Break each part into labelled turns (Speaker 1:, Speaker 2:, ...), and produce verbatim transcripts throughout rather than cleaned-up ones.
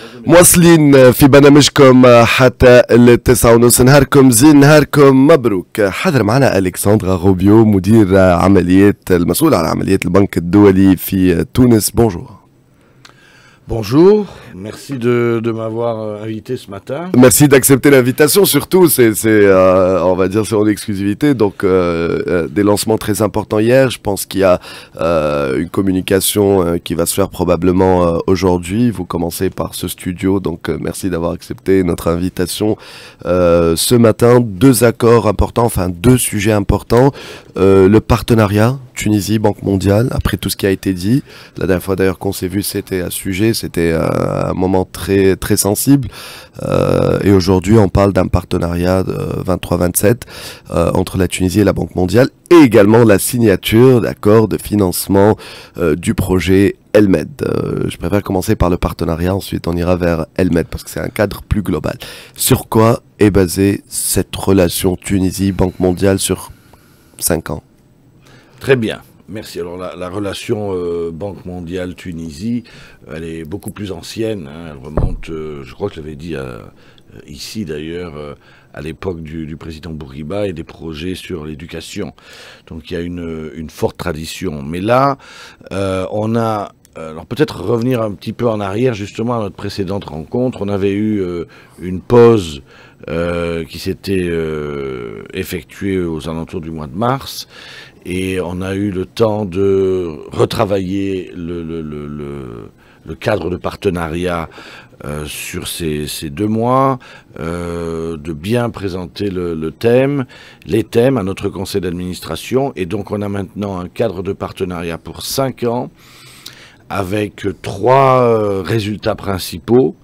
Speaker 1: مواصلين في برنامجكم حتى التسعة ونص. نهاركم زين، نهاركم مبروك. حاضر معنا ألكسندرا غوبيو، مدير عمليات المسؤول عن عمليات البنك الدولي في تونس. بونجور.
Speaker 2: Bonjour, merci de, de m'avoir invité ce matin.
Speaker 1: Merci d'accepter l'invitation, surtout c'est, euh, on va dire, c'est en exclusivité, donc euh, euh, des lancements très importants hier. Je pense qu'il y a euh, une communication euh, qui va se faire probablement euh, aujourd'hui. Vous commencez par ce studio, donc euh, merci d'avoir accepté notre invitation euh, ce matin. Deux accords importants, enfin deux sujets importants. Euh, le partenariat Tunisie, Banque mondiale, après tout ce qui a été dit. La dernière fois d'ailleurs qu'on s'est vu, c'était à ce sujet, c'était euh, un moment très très sensible. Euh, et aujourd'hui, on parle d'un partenariat de vingt-trois vingt-sept euh, entre la Tunisie et la Banque mondiale, et également la signature d'accords de financement euh, du projet Elmed. Euh, je préfère commencer par le partenariat, ensuite on ira vers Elmed, parce que c'est un cadre plus global. Sur quoi est basée cette relation Tunisie-Banque mondiale sur cinq ans?
Speaker 2: Très bien, merci. Alors la, la relation euh, Banque mondiale Tunisie, elle est beaucoup plus ancienne, hein. Elle remonte, euh, je crois que je l'avais dit euh, ici d'ailleurs, euh, à l'époque du, du président Bourguiba et des projets sur l'éducation. Donc il y a une, une forte tradition. Mais là, euh, on a... Alors peut-être revenir un petit peu en arrière justement à notre précédente rencontre. On avait eu euh, une pause euh, qui s'était euh, effectuée aux alentours du mois de mars. Et on a eu le temps de retravailler le, le, le, le, le cadre de partenariat euh, sur ces, ces deux mois, euh, de bien présenter le, le thème, les thèmes à notre conseil d'administration. Et donc on a maintenant un cadre de partenariat pour cinq ans avec trois euh, résultats principaux.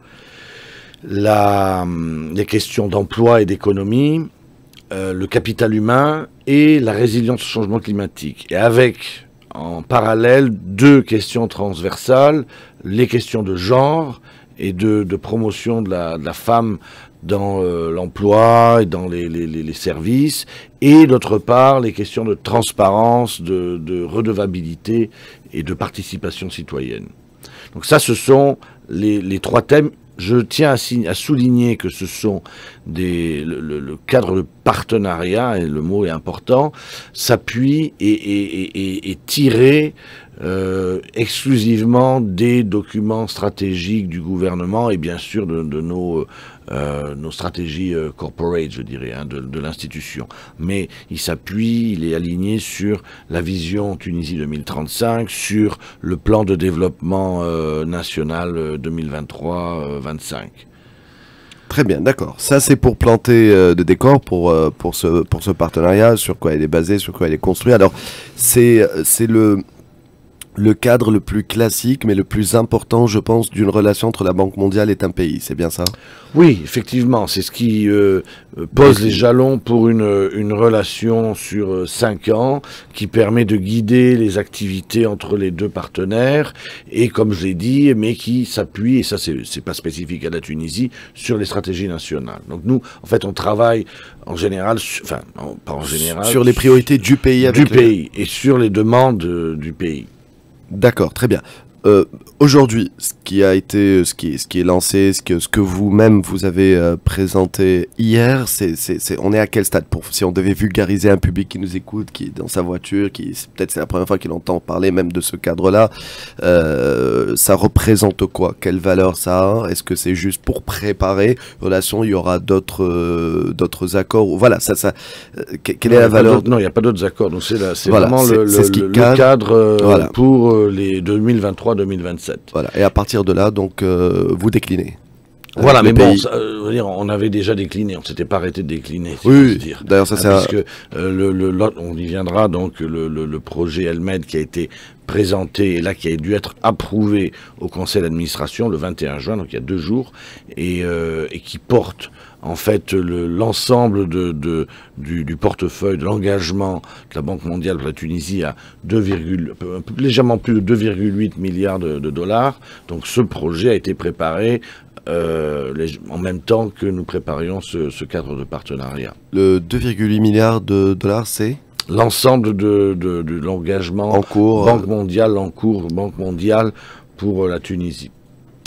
Speaker 2: La, les questions d'emploi et d'économie, Euh, le capital humain et la résilience au changement climatique. Et avec, en parallèle, deux questions transversales, les questions de genre et de, de promotion de la, de la femme dans euh, l'emploi et dans les, les, les services, et d'autre part, les questions de transparence, de, de redevabilité et de participation citoyenne. Donc ça, ce sont les, les trois thèmes. Je tiens à, à souligner que ce sont des, le, le, le cadre de partenariat, et le mot est important, s'appuie et, et, et, et tiré euh, exclusivement des documents stratégiques du gouvernement et bien sûr de, de nos, euh, nos stratégies euh, corporate, je dirais, hein, de, de l'institution. Mais il s'appuie, il est aligné sur la vision Tunisie deux mille trente-cinq, sur le plan de développement euh, national euh, deux mille vingt-trois vingt-cinq.
Speaker 1: Très bien, d'accord. Ça, c'est pour planter euh, des décors pour, euh, pour, ce, pour ce partenariat, sur quoi il est basé, sur quoi il est construit. Alors, c'est c'est le... le cadre le plus classique, mais le plus important, je pense, d'une relation entre la Banque mondiale et un pays. C'est bien ça?
Speaker 2: Oui, effectivement. C'est ce qui euh, pose les jalons pour une, une relation sur cinq ans qui permet de guider les activités entre les deux partenaires et, comme je l'ai dit, mais qui s'appuie, et ça c'est pas spécifique à la Tunisie, sur les stratégies nationales. Donc nous, en fait, on travaille en général, enfin, en, pas en général...
Speaker 1: Sur les priorités du pays. Avec
Speaker 2: du pays et sur les demandes euh, du pays.
Speaker 1: D'accord, très bien. Euh, Aujourd'hui, ce qui a été, ce qui, ce qui est lancé, ce que, ce que vous-même vous avez euh, présenté hier, c'est, c'est, c'est, on est à quel stade pour, si on devait vulgariser un public qui nous écoute, qui est dans sa voiture, qui peut-être c'est la première fois qu'il entend parler même de ce cadre-là, euh, ça représente quoi? Quelle valeur ça a? Est-ce que c'est juste pour préparer relation? Il y aura d'autres, euh, d'autres accords? Voilà, ça, ça. Euh, quelle est la valeur?
Speaker 2: Non, il n'y a pas d'autres accords. Donc c'est, c'est
Speaker 1: voilà,
Speaker 2: vraiment le, le,
Speaker 1: le
Speaker 2: cadre, cadre euh,
Speaker 1: voilà.
Speaker 2: pour euh, les deux mille vingt-trois deux mille vingt-sept.
Speaker 1: Voilà. Et à partir de là, donc, euh, vous déclinez.
Speaker 2: Voilà, mais bon, ça, euh, dire, on avait déjà décliné, on ne s'était pas arrêté de décliner. Si
Speaker 1: oui, d'ailleurs, ça c'est
Speaker 2: ah, puisque euh, le, le, on y viendra, donc le, le, le projet Elmed qui a été présenté et là qui a dû être approuvé au conseil d'administration le vingt et un juin, donc il y a deux jours, et, euh, et qui porte en fait l'ensemble le, de, de, du, du portefeuille, de l'engagement de la Banque mondiale pour la Tunisie à deux, légèrement plus de deux virgule huit milliards de, de dollars. Donc ce projet a été préparé euh, les, en même temps que nous préparions ce, ce cadre de partenariat.
Speaker 1: Le deux virgule huit milliards de dollars, c'est
Speaker 2: l'ensemble de, de, de l'engagement
Speaker 1: en cours,
Speaker 2: Banque mondiale en cours, Banque mondiale pour la Tunisie.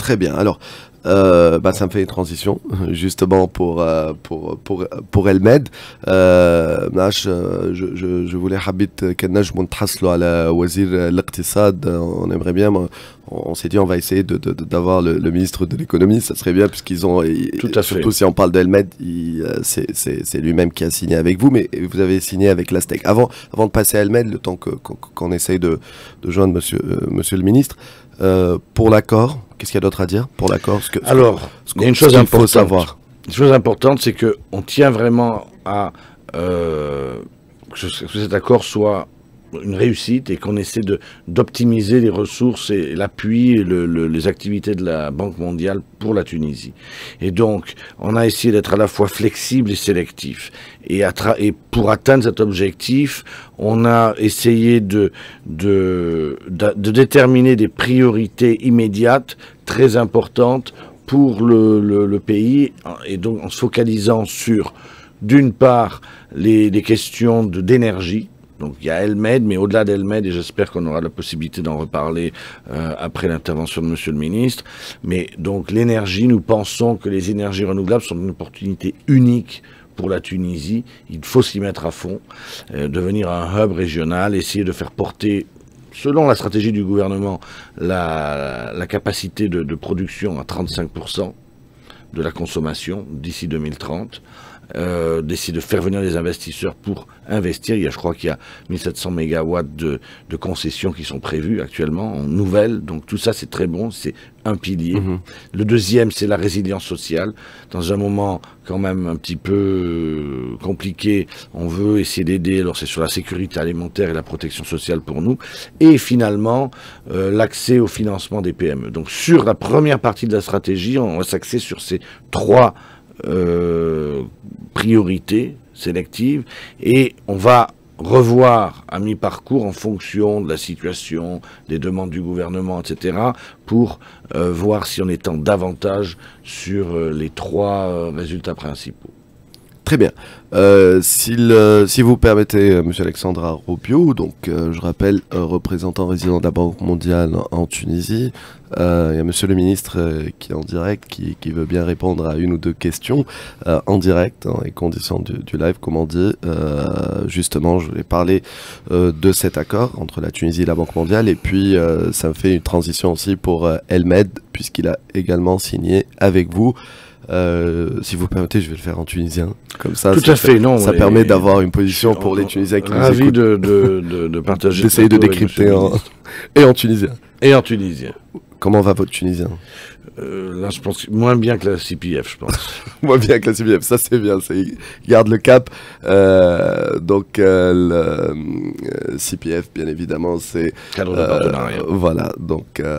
Speaker 1: Très bien. Alors, euh, bah, ça me fait une transition, justement, pour, euh, pour, pour, pour Elmed. Euh, معاش, euh, je, je, je voulais حبيت كان نجموا نتحصلوا على وزير الاقتصاد. On aimerait bien, on, on s'est dit, on va essayer de, de, de- d'avoir le, le ministre de l'économie. Ça serait bien, puisqu'ils ont, ils-
Speaker 2: Tout à fait.
Speaker 1: surtout si on parle d'Elmed, il, euh, c'est, c'est, c'est lui-même qui a signé avec vous, mais vous avez signé avec l'Astec. Avant, avant de passer à Elmed, le temps que, qu'on, qu'on essaye de, de joindre monsieur, euh, monsieur le ministre, euh, pour l'accord, qu'est-ce qu'il y a d'autre à dire pour l'accord? Ce que- ce que-
Speaker 2: Alors,
Speaker 1: ce
Speaker 2: il y a une
Speaker 1: ce
Speaker 2: chose
Speaker 1: qu'il faut
Speaker 2: importante.
Speaker 1: savoir.
Speaker 2: Une chose importante, c'est qu'on tient vraiment à euh, que, ce- que cet accord soit une réussite et qu'on essaie de d'optimiser les ressources et l'appui et le- le- les activités de la Banque mondiale pour la Tunisie. Et donc, on a essayé d'être à la fois flexible et sélectif. Et, à tra- et pour atteindre cet objectif, on a essayé de, de, de, de déterminer des priorités immédiates très importantes pour le, le, le pays, et donc en se focalisant sur, d'une part, les, les questions de- d'énergie. Donc il y a Elmed, mais au-delà d'Elmed, et j'espère qu'on aura la possibilité d'en reparler euh, après l'intervention de Monsieur le Ministre, mais donc l'énergie, nous pensons que les énergies renouvelables sont une opportunité unique pour la Tunisie. Il faut s'y mettre à fond, euh, devenir un hub régional, essayer de faire porter, selon la stratégie du gouvernement, la, la capacité de, de production à trente-cinq pour cent de la consommation d'ici deux mille trente. Euh, d'essayer de faire venir les investisseurs pour investir. Il y a, je crois qu'il y a mille sept cents mégawatts de, de concessions qui sont prévues actuellement en nouvelles. Donc tout ça, c'est très bon. C'est un pilier.
Speaker 1: Mhm.
Speaker 2: Le deuxième, c'est la résilience sociale. Dans un moment quand même un petit peu euh, compliqué, on veut essayer d'aider. Alors c'est sur la sécurité alimentaire et la protection sociale pour nous. Et finalement, euh, l'accès au financement des P M E. Donc sur la première partie de la stratégie, on va s'axer sur ces trois Euh, priorités sélectives, et on va revoir à mi-parcours en fonction de la situation, des demandes du gouvernement, et cetera, pour euh, voir si on étend davantage sur euh, les trois euh, résultats principaux.
Speaker 1: Très bien. Euh, s'il, euh, si vous permettez, euh, Monsieur Alexandre Arroupio, donc euh, je rappelle, euh, représentant résident de la Banque mondiale en, en Tunisie, euh, il y a Monsieur le ministre euh, qui est en direct, qui, qui veut bien répondre à une ou deux questions euh, en direct, dans les conditions du, du live, comme on dit. Euh, justement, je voulais parler euh, de cet accord entre la Tunisie et la Banque mondiale, et puis euh, ça me fait une transition aussi pour euh, Elmed, puisqu'il a également signé avec vous. Euh, si vous permettez, je vais le faire en tunisien. Comme ça,
Speaker 2: Tout
Speaker 1: ça,
Speaker 2: à fait, non.
Speaker 1: ça
Speaker 2: et-
Speaker 1: permet d'avoir une position
Speaker 2: je-
Speaker 1: pour les Tunisiens qui nous
Speaker 2: Ravi
Speaker 1: écoutent,
Speaker 2: de, de, de, de partager.
Speaker 1: d'essayer de
Speaker 2: ce plateau avec
Speaker 1: décrypter
Speaker 2: Monsieur le
Speaker 1: en...
Speaker 2: ministre.
Speaker 1: et en tunisien.
Speaker 2: Et en tunisien.
Speaker 1: Comment va votre tunisien?
Speaker 2: Euh, là, je pense que moins bien que la C P F, je pense.
Speaker 1: Moi, bien que la C B F, ça c'est bien, ça il garde le cap. Euh, donc, euh, le euh, C P F, bien évidemment, c'est
Speaker 2: Cadre de
Speaker 1: euh,
Speaker 2: partenariat.
Speaker 1: voilà, donc euh,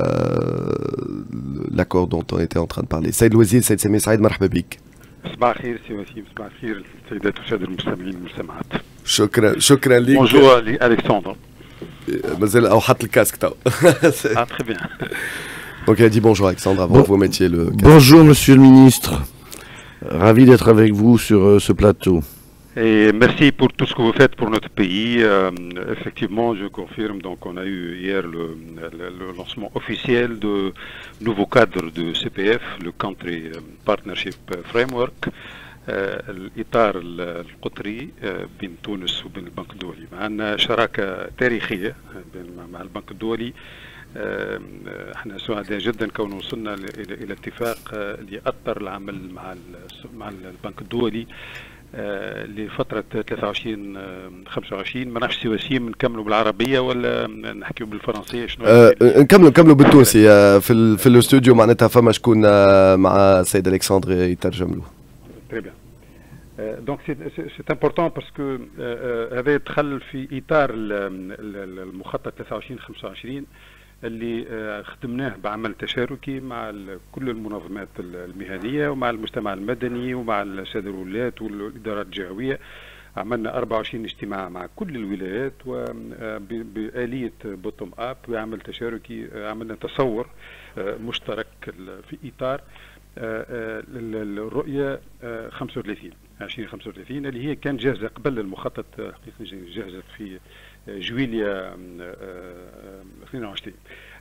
Speaker 1: l'accord dont on était en train de parler. Saïd Louazil, Saïd Semi Saïd, marhaba bik.
Speaker 3: صباح الخير سي وسيم، صباح الخير السيدات والسادة المستمعين والمستمعات.
Speaker 1: شكرا شكرا ليك.
Speaker 3: بونجور لألكسندر.
Speaker 1: مازال او حط الكاسك تاو.
Speaker 3: Ah, très bien.
Speaker 1: Donc elle a dit bonjour Alexandre avant
Speaker 2: Bon-
Speaker 1: que vous mettiez le casque.
Speaker 2: Bonjour Monsieur le Ministre, ravi d'être avec vous sur euh, ce plateau.
Speaker 3: Et merci pour tout ce que vous faites pour notre pays. Euh, effectivement, je confirme, donc on a eu hier le, le, le lancement officiel de nouveau cadre de C P F, le Country Partnership Framework, آه، الإطار القطري آه، بين تونس وبين البنك الدولي. معنا شراكة تاريخية بين مع البنك الدولي. آه، احنا سعداء جدا كون وصلنا الى الى اتفاق آه، ليأطر العمل مع ال- مع البنك الدولي آه، لفترة ثلاثة وعشرين آه، خمسة وعشرين. ما نعرفش سي وسيم نكملوا بالعربية ولا نحكيوا بالفرنسية شنو؟
Speaker 1: آه، نكملوا نكملوا بالتونسي. آه، في ال- في الاستوديو معناتها فما شكون آه، مع السيد الكسندر يترجم له.
Speaker 3: Très bien. Euh, donc c'est c'est- c'est important parce que euh, euh, هذا يدخل في إطار ال- ال- المخطط ثلاثة وعشرين خمسة وعشرين اللي آه، خدمناه بعمل تشاركي مع ال- كل المنظمات ال- المهنية ومع المجتمع المدني ومع السادة الولايات والإدارات الجهوية. عملنا أربعة وعشرين اجتماع مع كل الولايات وبآلية بوتوم اب وعمل تشاركي. آه، عملنا تصور آه، مشترك ال- في إطار آه، آه، ال- ال- الرؤية آه، خمسة وثلاثين عشرين خمسة وثلاثين اللي هي كان جاهزة قبل المخطط. آه، حقيقة جاهزة في آه، جويليا آه، آه، اثنين وعشرين.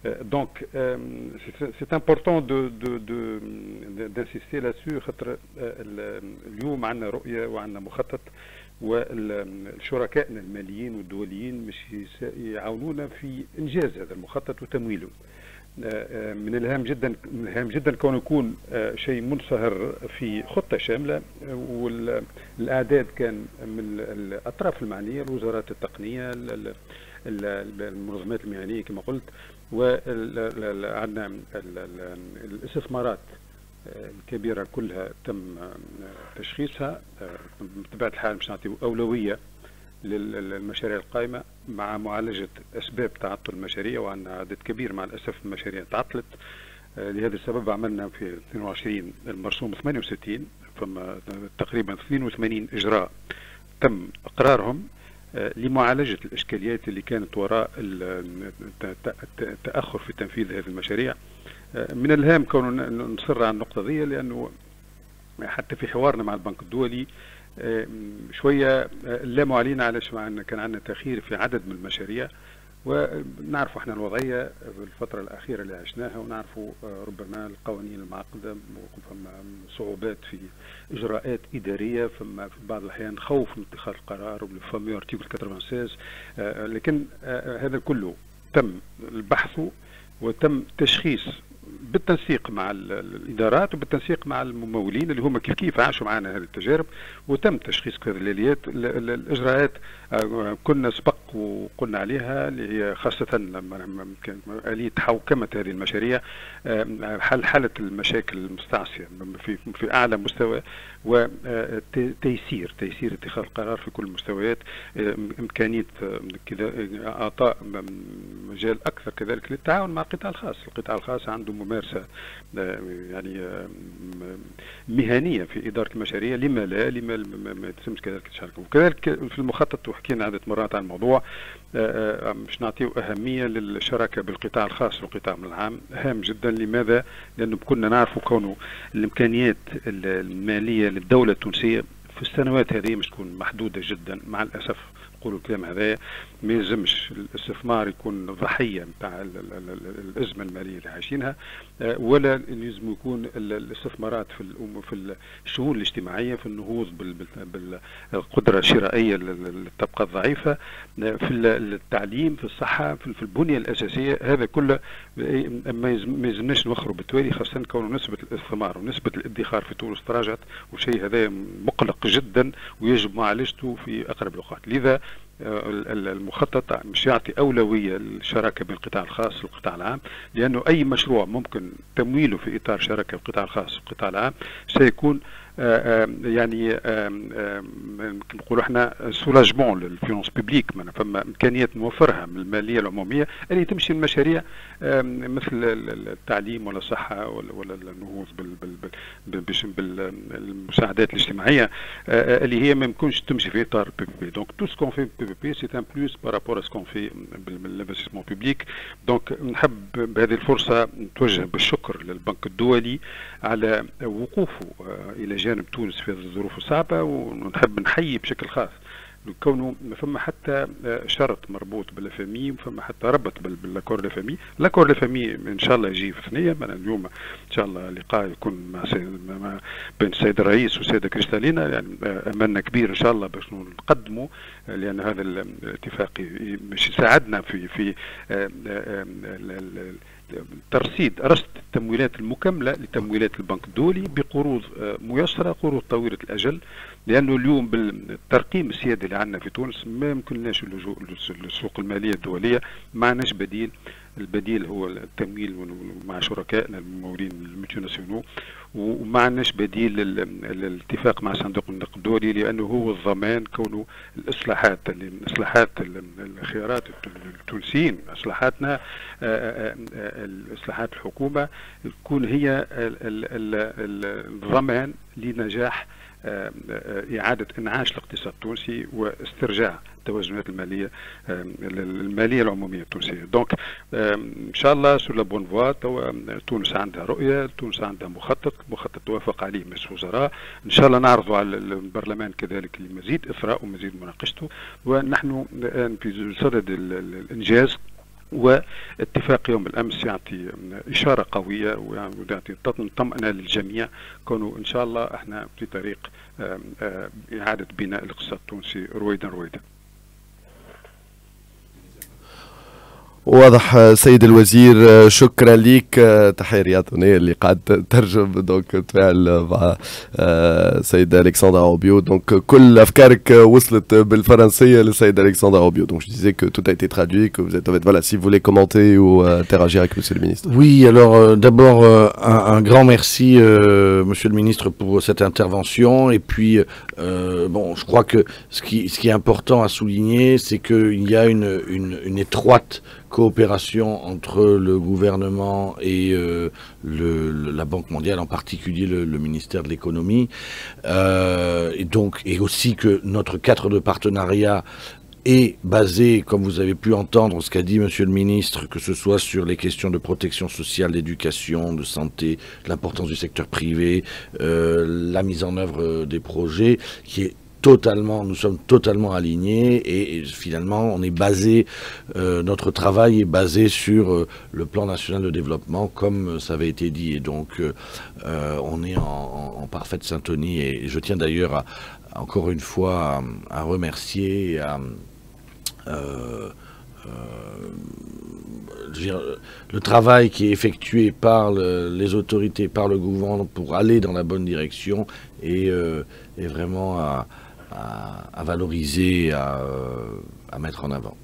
Speaker 3: دونك سي امبورتون دو دو دو دانسيستي لاسو، خاطر اليوم عندنا رؤيه وعندنا مخطط، والشركائنا الماليين والدوليين مش يعاونونا في انجاز هذا المخطط وتمويله. من الهام جدا من الهام جدا كون يكون شيء منصهر في خطه شامله، والاعداد كان من الاطراف المعنيه، الوزارات التقنيه، المنظمات المهنيه كما قلت، وعندنا الاستثمارات الكبيره كلها تم تشخيصها. بطبيعه الحال باش نعطيو اولويه للمشاريع القائمه مع معالجه اسباب تعطل المشاريع، وعندنا عدد كبير مع الاسف المشاريع تعطلت. لهذا السبب عملنا في اثنين وعشرين المرسوم ثمانية وستين، فما تقريبا اثنين وثمانين اجراء تم اقرارهم لمعالجه الاشكاليات اللي كانت وراء التاخر في تنفيذ هذه المشاريع. من الهام كون نصر على النقطه دي، لانه حتى في حوارنا مع البنك الدولي شويه لاموا علينا علاش كان عندنا تاخير في عدد من المشاريع، ونعرفوا احنا الوضعيه في الفتره الاخيره اللي عشناها، ونعرفوا ربما القوانين المعقده، فما صعوبات في اجراءات اداريه، فما في بعض الاحيان خوف من اتخاذ القرار بالفامي ارتيكل ستة وثمانين. لكن هذا كله تم البحث وتم تشخيص بالتنسيق مع الادارات وبالتنسيق مع الممولين اللي هم كيف كيف عاشوا معنا هذه التجارب، وتم تشخيص هذه الاليات. الاجراءات كنا سبق وقلنا عليها، اللي هي خاصه لما كان اليه حوكمه هذه المشاريع، حل حاله المشاكل المستعصيه في في اعلى مستوى، وتيسير تيسير اتخاذ القرار في كل المستويات، امكانيه كذا اعطاء مجال اكثر كذلك للتعاون مع القطاع الخاص. القطاع الخاص عنده ممارسه يعني مهنيه في اداره المشاريع، لما لا لما ما يتسمش كذلك تشاركوا. وكذلك في المخطط وحكينا عده مرات عن الموضوع، مش نعطيه اهميه للشراكه بالقطاع الخاص والقطاع العام، هام جدا. لماذا؟ لانه كنا نعرفوا كونه الامكانيات الماليه للدوله التونسيه في السنوات هذه مش تكون محدوده جدا. مع الاسف نقولوا الكلام هذا، ما يلزمش الاستثمار يكون ضحيه نتاع الازمه الماليه اللي عايشينها، ولا يلزم يكون الاستثمارات في في الشؤون الاجتماعيه، في النهوض بالقدره الشرائيه للطبقه الضعيفه، في التعليم، في الصحه، في البنيه الاساسيه. هذا كله ما يلزمناش نوخروا بالتوالي، خاصه كونه نسبه الاستثمار ونسبه الادخار في تونس تراجعت، والشيء هذا مقلق جدا ويجب معالجته في اقرب الوقت. لذا المخطط مش يعطي أولوية للشراكة بين القطاع الخاص والقطاع العام، لأنه أي مشروع ممكن تمويله في إطار شراكة القطاع الخاص والقطاع العام سيكون آآ آآ يعني نقولوا احنا سولاجمون للفينانس بيبليك، فما امكانيات نوفرها من الماليه العموميه اللي تمشي المشاريع مثل التعليم ولا الصحه ولا, ولا النهوض بالمساعدات الاجتماعيه اللي هي ما يمكنش تمشي في اطار بي بي بي. دونك تو سكون في بي بي بي سي ان بلوس بارابور سكون في بالانفستيسمون بيبليك. دونك نحب بهذه الفرصه نتوجه بالشكر للبنك الدولي على وقوفه الى جانب تونس في هذه الظروف الصعبة، ونحب نحيي بشكل خاص كونه فما حتى شرط مربوط بالفامي، وفما حتى ربط بالاكور لافامي. الاكور لافامي ان شاء الله يجي في ثنيه، من اليوم ان شاء الله لقاء يكون مع, مع بين السيد الرئيس والسيده كريستالينا، يعني املنا كبير ان شاء الله باش نقدموا، لان هذا الاتفاق مش يساعدنا في في ترصيد رصد التمويلات المكملة لتمويلات البنك الدولي بقروض ميسرة، قروض طويلة الأجل، لأنه اليوم بالترقيم السيادي اللي عندنا في تونس ما يمكنناش اللجوء للسوق المالية الدولية، ما عندناش بديل. البديل هو التمويل مع شركائنا الممولين الملتيناسيونال، وما عندناش بديل للاتفاق مع صندوق النقد الدولي، لانه هو الضمان كونه الاصلاحات الاصلاحات الخيارات التونسيين، اصلاحاتنا اصلاحات الحكومه تكون هي الضمان لنجاح إعادة إنعاش الاقتصاد التونسي واسترجاع التوازنات المالية المالية العمومية التونسية. دونك إن شاء الله سور لا بون فوا. توا تونس عندها رؤية، تونس عندها مخطط، مخطط توافق عليه مجلس الوزراء، إن شاء الله نعرضه على البرلمان كذلك لمزيد إثراء ومزيد مناقشته، ونحن الآن في صدد الإنجاز واتفاق يوم الأمس يعطي إشارة قوية ويعطي طمأنة للجميع، كونه إن شاء الله احنا في طريق إعادة بناء الاقتصاد التونسي رويدا رويدا.
Speaker 1: واضح سيد الوزير، شكرا لك. تحية رياضية اللي قاعد ترجم دونك تفاعل مع سيد الكسندر عروبيو. دونك كل افكارك وصلت بالفرنسية للسيد الكسندر عروبيو. Donc je disais que tout a été traduit, que vous êtes en fait voilà, si vous voulez commenter ou interagir avec monsieur le ministre.
Speaker 2: Oui, alors euh, d'abord euh, un, un grand merci euh, monsieur le ministre pour cette intervention, et puis euh, bon, je crois que ce qui ce qui est important à souligner, c'est qu'il y a une une, une étroite coopération entre le gouvernement et euh, le, le, la Banque mondiale, en particulier le, le ministère de l'économie, euh, et donc et aussi que notre cadre de partenariat est basé, comme vous avez pu entendre ce qu'a dit monsieur le ministre, que ce soit sur les questions de protection sociale, d'éducation, de santé, l'importance du secteur privé, euh, la mise en œuvre des projets, qui est totalement, nous sommes totalement alignés, et, et finalement on est basé, euh, notre travail est basé sur euh, le plan national de développement, comme ça avait été dit, et donc euh, on est en, en, en parfaite syntonie, et, et je tiens d'ailleurs à, à, encore une fois à, à remercier, à, euh, euh, je veux dire, le travail qui est effectué par le, les autorités, par le gouvernement pour aller dans la bonne direction, et, euh, et vraiment à À, à valoriser, à, à mettre en avant.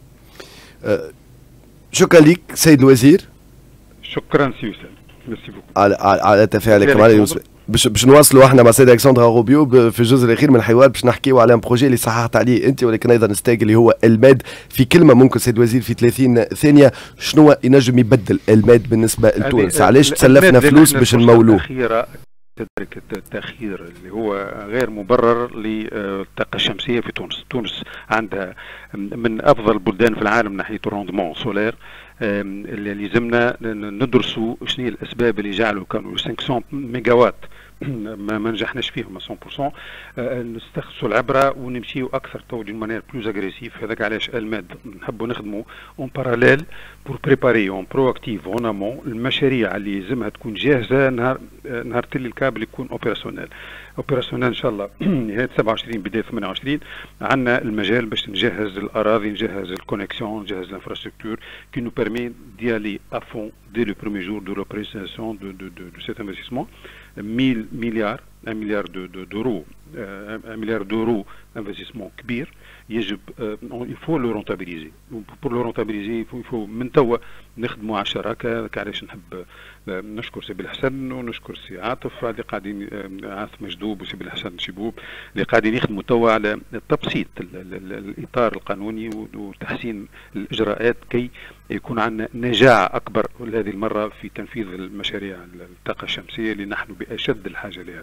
Speaker 1: شكرا لك سيد الوزير.
Speaker 3: شكرا سي وسام، ميرسي بوكو
Speaker 1: على على تفاعلك معنا. باش باش نواصلوا احنا مع سيد الكسندر عروبيو في الجزء الاخير من الحوار، باش نحكيوا على ان بروجي اللي صححت عليه انت ولكن ايضا ستاج اللي هو الماد. في كلمه ممكن سيد الوزير في ثلاثين ثانيه، شنو ينجم يبدل الماد بالنسبه لتونس؟ علاش تسلفنا فلوس باش نمولوه؟
Speaker 3: ذلك التأخير اللي هو غير مبرر للطاقة الشمسية في تونس. تونس عندها من أفضل البلدان في العالم ناحية الروندمون سولير، اللي لازمنا ندرسوا شنو هي الأسباب اللي جعلوا كانوا خمسمائة ميجا وات ما ما نجحناش فيهم مية بالمية. نستخلصوا العبره ونمشيو اكثر تو دون مانيير بلوز اغريسيف. هذاك علاش الماد نحبوا نخدموا اون باراليل بور بريباري اون برو اكتيف اون امون المشاريع اللي لازمها تكون جاهزه نهار نهار تلي الكابل يكون اوبيراسيونيل اوبيراسيونيل ان شاء الله نهايه سبعة وعشرين بدايه ثمانية وعشرين. عندنا المجال باش نجهز الاراضي، نجهز الكونيكسيون، نجهز الانفراستركتور كي نو بيرمي دي الي ا فون دي لو بروميير جور دو لوبيراسيون دو دو دو سيت انفستيسمون. مية مليار un milliard d'euros, un milliard d'euros d'investissement كبير يجب il faut le rentabiliser. pour le rentabiliser il faut من توا نخدموا على الشراكه. علاش نحب نشكر سي بالحسن ونشكر سي عاطف اللي قاعدين، عاطف مجدوب وسي بالحسن شبوب اللي قاعدين يخدموا توا على تبسيط الاطار القانوني وتحسين الاجراءات كي يكون عندنا نجاعه اكبر هذه المره في تنفيذ المشاريع الطاقه الشمسيه اللي نحن باشد الحاجه لها.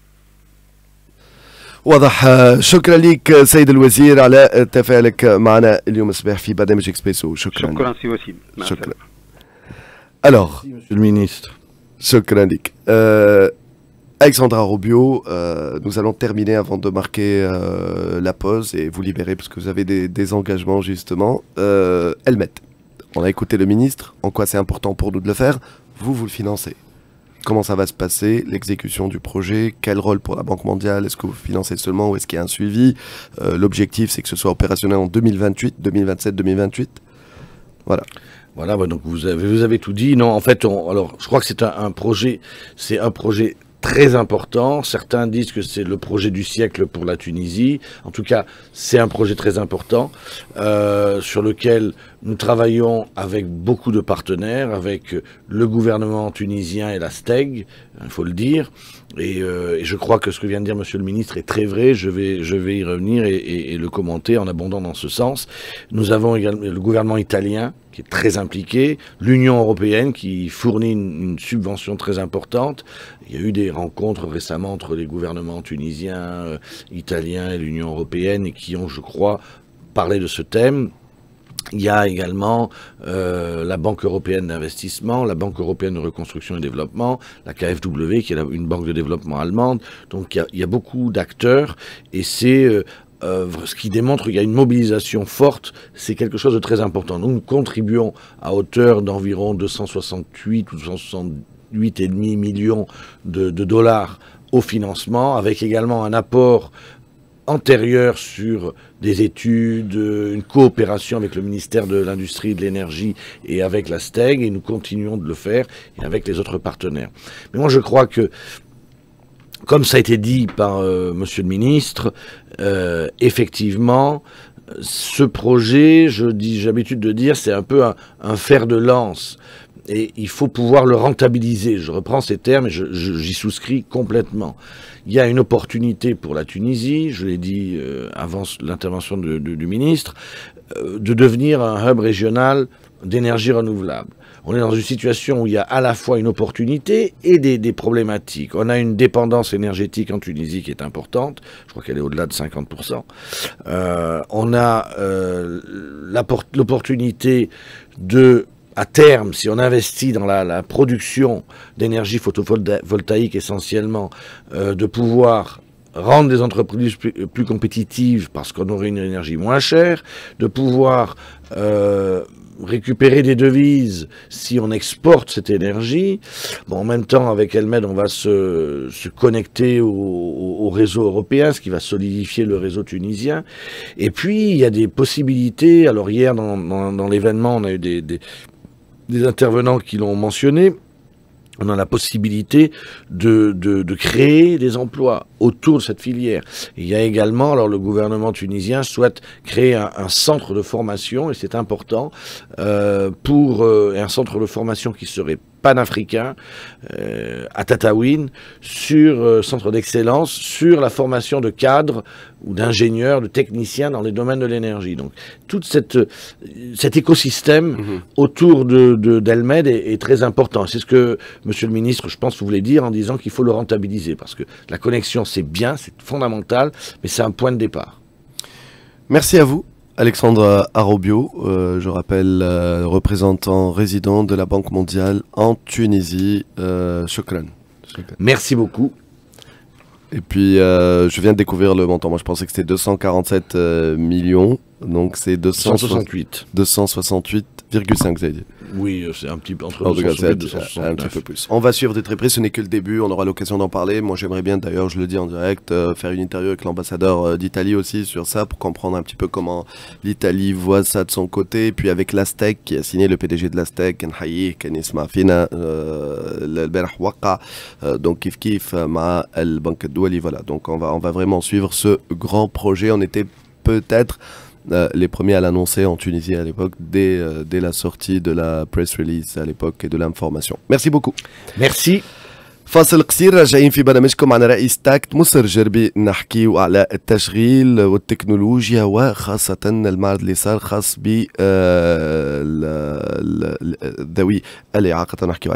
Speaker 1: واضح. شكرا لك سيد الوزير على تفاعلك معنا اليوم الصباح في برنامج اكسبريسو. شكرا.
Speaker 3: شكرا سي وسيم.
Speaker 1: شكرا. Alors,
Speaker 2: monsieur le ministre.
Speaker 1: شكرا لك. Euh, Alexandra Robio, euh, nous allons terminer avant de marquer euh, la pause et vous libérer parce que vous avez des, des engagements justement. Euh, Elmet, on a écouté le ministre, en quoi c'est important pour nous de le faire. Vous, vous le financez. Comment ça va se passer, l'exécution du projet, quel rôle pour la Banque mondiale, est-ce que vous financez seulement ou est-ce qu'il y a un suivi? euh, L'objectif c'est que ce soit opérationnel en deux mille vingt-huit, deux mille vingt-sept, deux mille vingt-huit. Voilà.
Speaker 2: Voilà, bah donc vous avez, vous avez tout dit. Non, en fait, on, alors je crois que c'est un, un projet, c'est un projet très important. Certains disent que c'est le projet du siècle pour la Tunisie. En tout cas, c'est un projet très important euh, sur lequel nous travaillons avec beaucoup de partenaires, avec le gouvernement tunisien et la S T E G, il faut le dire. Et, euh, et je crois que ce que vient de dire Monsieur le Ministre est très vrai. Je vais, je vais y revenir et, et, et le commenter en abondant dans ce sens. Nous avons également le gouvernement italien qui est très impliqué, l'Union européenne qui fournit une, une subvention très importante. Il y a eu des rencontres récemment entre les gouvernements tunisiens, euh, italiens et l'Union européenne et qui ont, je crois, parlé de ce thème. Il y a également euh, la Banque européenne d'investissement, la Banque européenne de reconstruction et développement, la K F W qui est une banque de développement allemande. Donc il y a, il y a beaucoup d'acteurs et c'est... Euh, euh, ce qui démontre qu'il y a une mobilisation forte. C'est quelque chose de très important. Nous, nous contribuons à hauteur d'environ deux cent soixante-huit ou deux cent soixante-huit virgule cinq millions de, de dollars au financement, avec également un apport antérieur sur des études, une coopération avec le ministère de l'Industrie et de l'Énergie et avec la S T E G, et nous continuons de le faire, et avec les autres partenaires. Mais moi je crois que, comme ça a été dit par euh, Monsieur le Ministre, euh, effectivement, ce projet, je dis, j'ai l'habitude de dire, c'est un peu un, un fer de lance. Et il faut pouvoir le rentabiliser. Je reprends ces termes et je, je, j'y souscris complètement. Il y a une opportunité pour la Tunisie, je l'ai dit euh, avant l'intervention de, de, du ministre, euh, de devenir un hub régional d'énergie renouvelable. On est dans une situation où il y a à la fois une opportunité et des, des problématiques. On a une dépendance énergétique en Tunisie qui est importante. Je crois qu'elle est au-delà de cinquante pour cent. Euh, on a euh, l'opportunité de... à terme, si on investit dans la, la production d'énergie photovoltaïque essentiellement, euh, de pouvoir rendre les entreprises plus, plus compétitives parce qu'on aurait une énergie moins chère, de pouvoir euh, récupérer des devises si on exporte cette énergie. Bon, en même temps, avec Elmed, on va se, se connecter au, au, au réseau européen, ce qui va solidifier le réseau tunisien. Et puis, il y a des possibilités. Alors hier, dans, dans, dans l'événement, on a eu des... des des intervenants qui l'ont mentionné, on a la possibilité de, de, de créer des emplois autour de cette filière. Et il y a également, alors le gouvernement tunisien souhaite créer un, un centre de formation, et c'est important, euh, pour euh, un centre de formation qui serait panafricain, euh, à Tataouine, sur euh, centre d'excellence, sur la formation de cadres ou d'ingénieurs, de techniciens dans les domaines de l'énergie. Donc, tout cette, cet écosystème mmh. autour de, de, d'Elmed est, est très important. C'est ce que, Monsieur le Ministre, je pense, vous voulez dire en disant qu'il faut le rentabiliser, parce que la connexion, c'est bien, c'est fondamental, mais c'est un point de départ.
Speaker 1: Merci à vous. Alexandre Arobio, euh, je rappelle, euh, représentant résident de la Banque mondiale en Tunisie. Euh, shukran. Shukran.
Speaker 2: Merci beaucoup.
Speaker 1: Et puis, euh, je viens de découvrir le montant. Moi, je pensais que c'était deux cent quarante-sept euh, millions. Donc, c'est deux cent soixante-huit virgule cinq, vous avez dit.
Speaker 2: Oui, c'est un petit peu entre
Speaker 1: en
Speaker 2: deux cent soixante-huit et deux cent soixante-neuf.
Speaker 1: Un petit peu plus. On va suivre de très près, ce n'est que le début, on aura l'occasion d'en parler. Moi, j'aimerais bien, d'ailleurs, je le dis en direct, euh, faire une interview avec l'ambassadeur euh, d'Italie aussi sur ça, pour comprendre un petit peu comment l'Italie voit ça de son côté. Puis avec l'Aztec, qui a signé, le P D G de l'Aztec, Kenhaï, Kenisma Fina, le Berah Waka, donc Kif Kif, Ma El Banque Douali, voilà. Donc, on va, on va vraiment suivre ce grand projet. On était peut-être Euh, les premiers à l'annoncer en Tunisie à l'époque, dès, euh, dès la sortie de la press release à l'époque et de l'information. Merci beaucoup.
Speaker 2: Merci.
Speaker 1: فاصل قصير، راجعين في برنامجكم معنا رئيس تاكت مصر جربي، نحكيو على التشغيل والتكنولوجيا، وخاصة المعرض اللي صار خاص ب ذوي الإعاقة، نحكيو